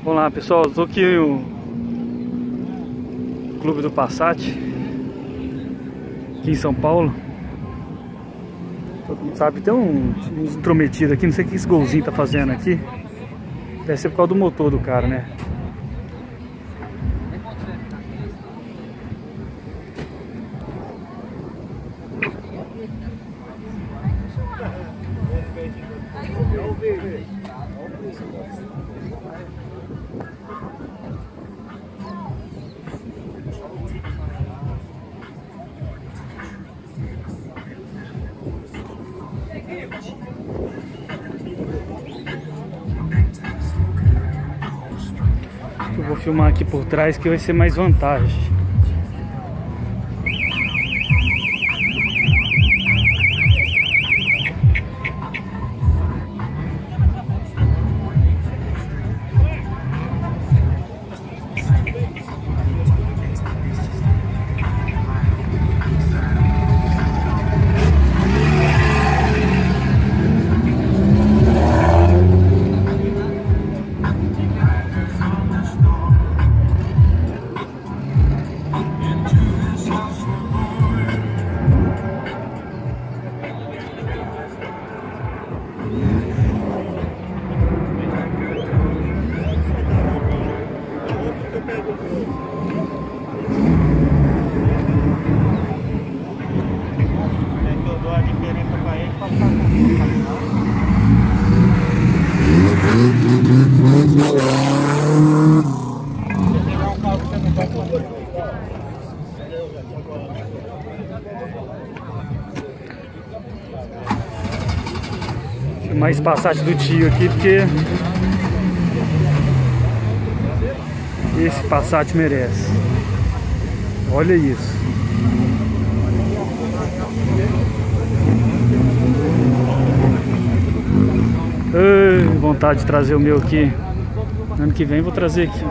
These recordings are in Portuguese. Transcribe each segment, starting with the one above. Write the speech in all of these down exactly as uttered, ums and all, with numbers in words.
Olá pessoal, estou aqui no Clube do Passat, aqui em São Paulo. Todo mundo sabe, tem um, uns intrometidos aqui, não sei o que esse golzinho tá fazendo aqui. Deve ser por causa do motor do cara, né? Eu vou filmar aqui por trás que vai ser mais vantagem. Mais Passat do tio aqui, porque esse Passat merece. Olha isso. Ai, vontade de trazer o meu aqui. Ano que vem vou trazer aqui.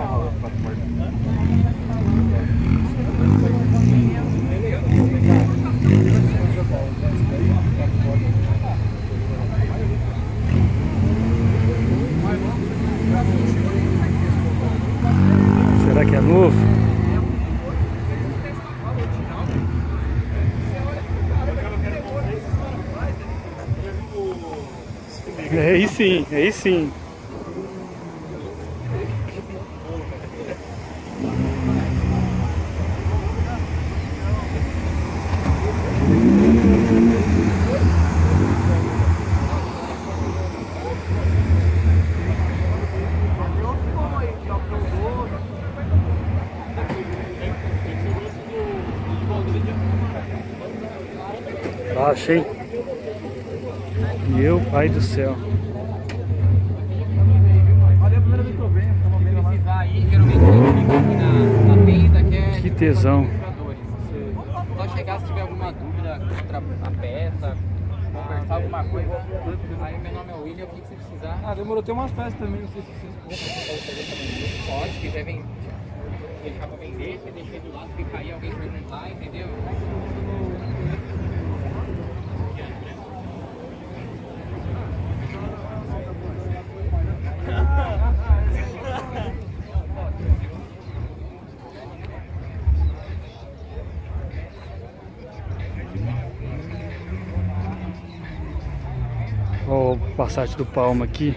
Será que é novo? É aí sim, é aí sim. Ah, achei. Meu pai do céu. Olha a primeira vez que eu venho, eu vendo precisar aí, geralmente eu fico aqui na, na tenda, que é... Que tesão. Só chegar se tiver alguma dúvida contra a peça, conversar alguma coisa. Aí meu nome é William, o que você precisar? Ah, demorou, tem umas peças também, não sei se vocês compram. Pode, se quiser vem, deixar pra vender, você deixa do lado, fica aí, alguém perguntar, entendeu? Olha o Passat do Palma aqui.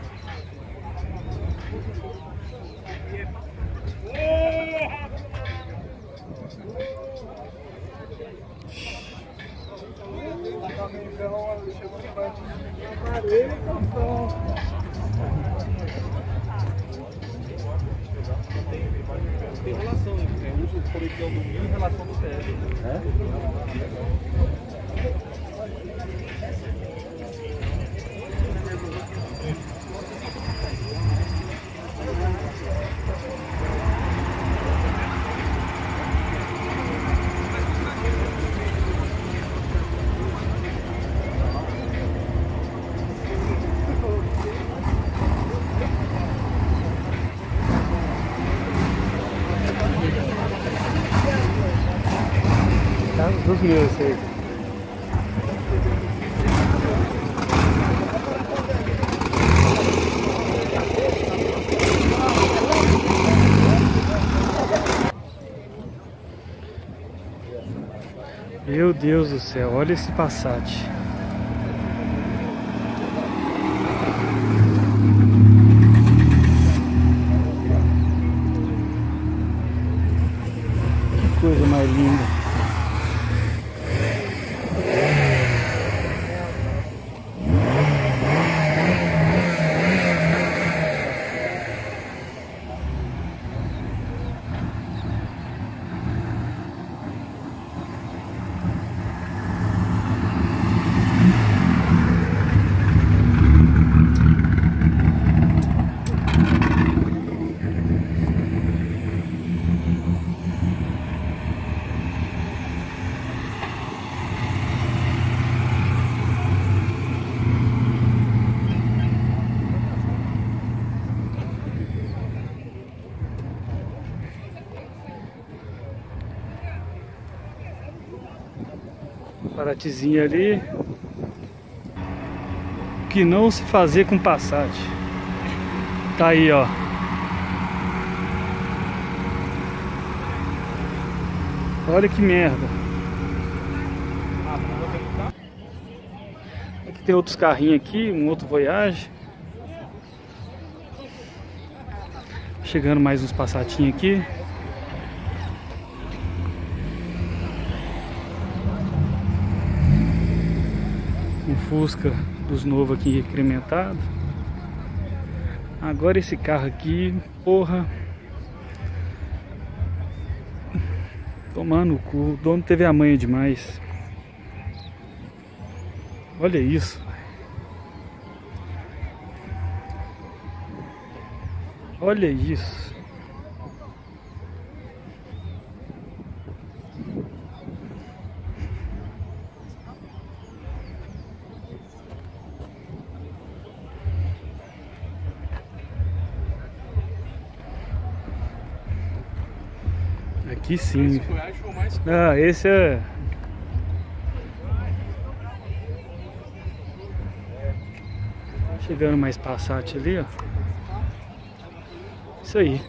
Tem relação, é uso colegial do milho em relação do P S. É? Tá, dos meus aí. Meu Deus do céu, olha esse Passat. Que coisa mais linda. Paratyzinho ali. O que não se fazer com Passat. Tá aí, ó. Olha que merda. Aqui tem outros carrinhos aqui, um outro Voyage. Chegando mais uns Passatinhos aqui. Um Fusca dos novos aqui incrementado. Agora esse carro aqui, porra, tomando o cu, o dono teve a manha demais. Olha isso. Olha isso. Aqui sim. Ah, esse é... Chegando mais Passat ali, ó. Isso aí.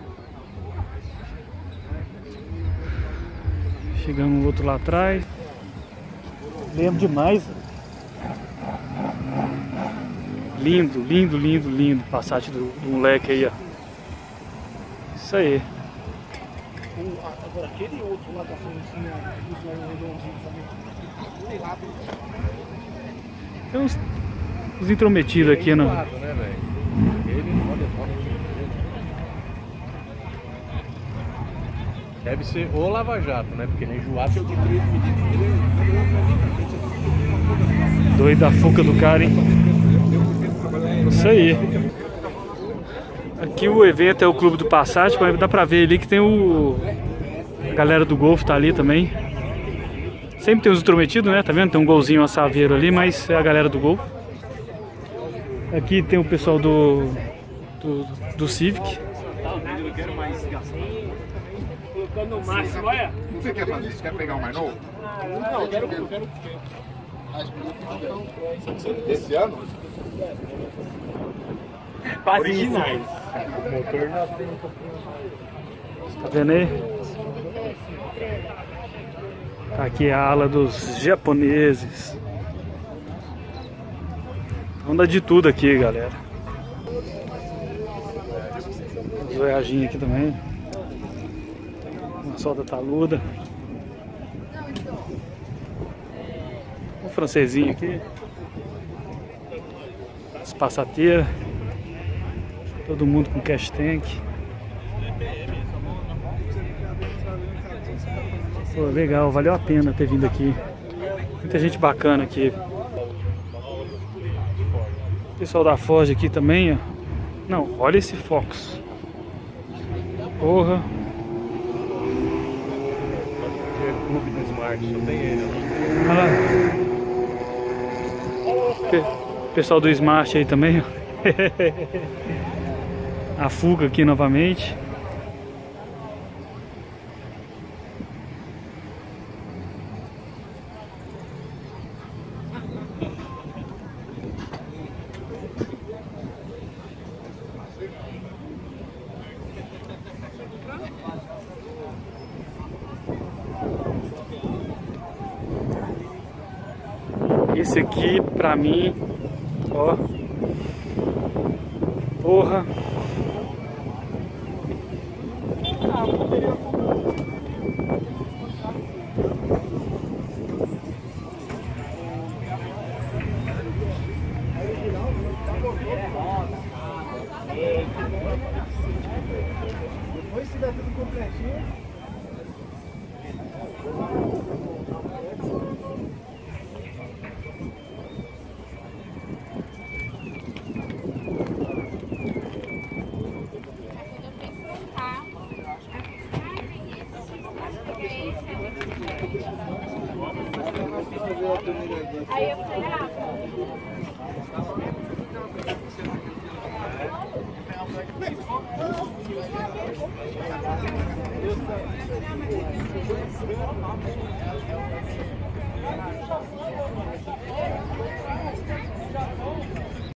Chegamos um outro lá atrás. Lembro demais. Lindo, lindo, lindo, lindo. Passat do, do moleque aí, ó. Isso aí. Agora aquele outro lá da frente, tem uns, uns intrometidos aqui, não? Né, deve ser o Lava Jato, né? Porque nem enjoado eu de três medidas. Doido da fuca do cara, hein? Isso aí. Aqui o evento é o Clube do Passat, mas dá pra ver ali que tem o... A galera do Golf tá ali também. Sempre tem os intrometidos, né? Tá vendo? Tem um golzinho, uma Saveiro ali, mas é a galera do Golf. Aqui tem o pessoal do... Do, do Civic. Colocando o máximo, olha. O que você quer fazer? Você quer pegar o mais novo? Não, eu quero... Eu quero... Esse ano? Quase demais. Tá vendo aí? Aqui é a ala dos japoneses. Anda de tudo aqui, galera. Os voyaginhos aqui também. Uma solda taluda. Um francesinho aqui. As passateiras. Todo mundo com cash tank. Pô, legal, valeu a pena ter vindo aqui. Muita gente bacana aqui. Pessoal da Ford aqui também, ó. Não, olha esse Fox. Porra. Clube do Smart, só tem ele. Olha lá. Pe- Pessoal do Smart aí também, ó. A fuga aqui novamente. Esse aqui, pra mim, ó, porra. Depois se der tudo completinho. Aí eu falei, ah, Deus